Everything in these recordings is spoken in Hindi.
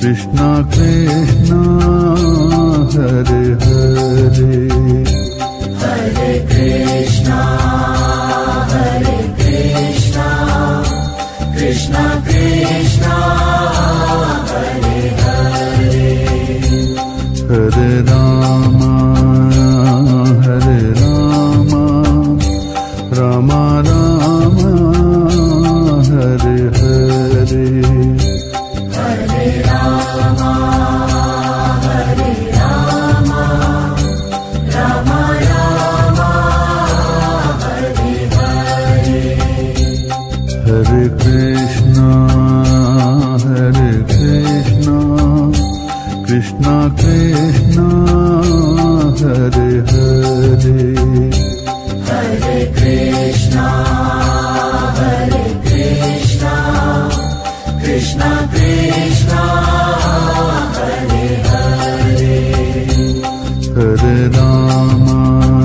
कृष्णा कृष्णा हरे हरे, हरे कृष्णा कृष्णा कृष्णा हरे हरे, हरे रामा रामा रामा हरे हरे, हरे रामा रामा रामा हरे हरे, हरे कृष्णा कृष्णा कृष्णा हरे हरे, हरे कृष्णा कृष्णा कृष्णा हरे हरे, हरे रामा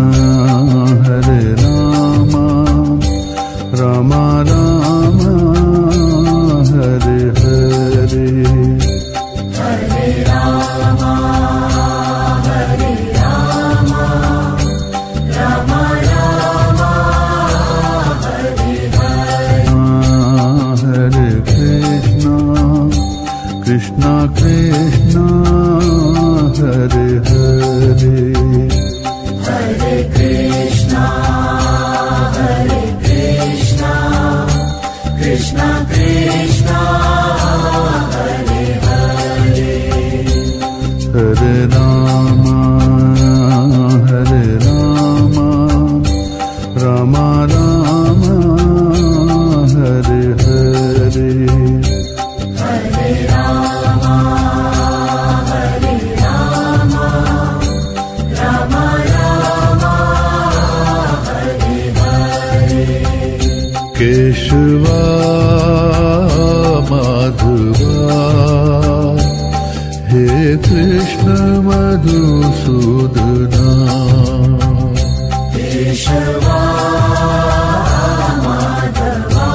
रामा रामा हरे हरे, हरे रामा रामा रामा हरे हरे, हरे कृष्णा कृष्णा हरे हरे, हरे कृष्णा कृष्णा कृष्णा हरे हरे, हरे रामा रामा रामा हरे हरे, हरे रामा रामा रामा हरे हरे, केशवा माधवा हे कृष्ण मधुसूदना, केशवा माधवा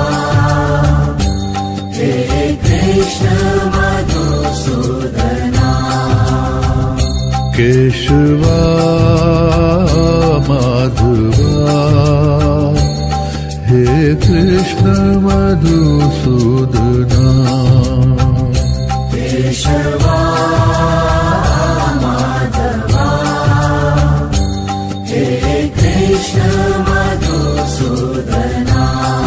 हे कृष्ण मधुसूदना, केशवा माधवा हे कृष्ण मधुसूदना, केशवा माधवा हे कृष्ण मधुसूदना,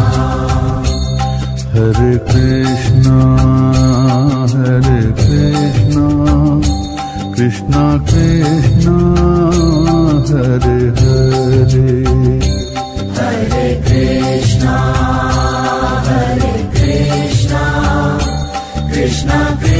हरे कृष्णा कृष्णा कृष्णा हरे हरे, हरे कृष्णा कृष्णा कृष्णा